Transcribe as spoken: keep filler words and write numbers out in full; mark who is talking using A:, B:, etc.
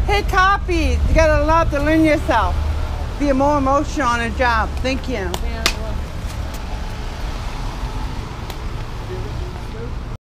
A: Hey, copy. You got a lot to learn yourself. Be more emotional on a job. Thank you.
B: Yeah.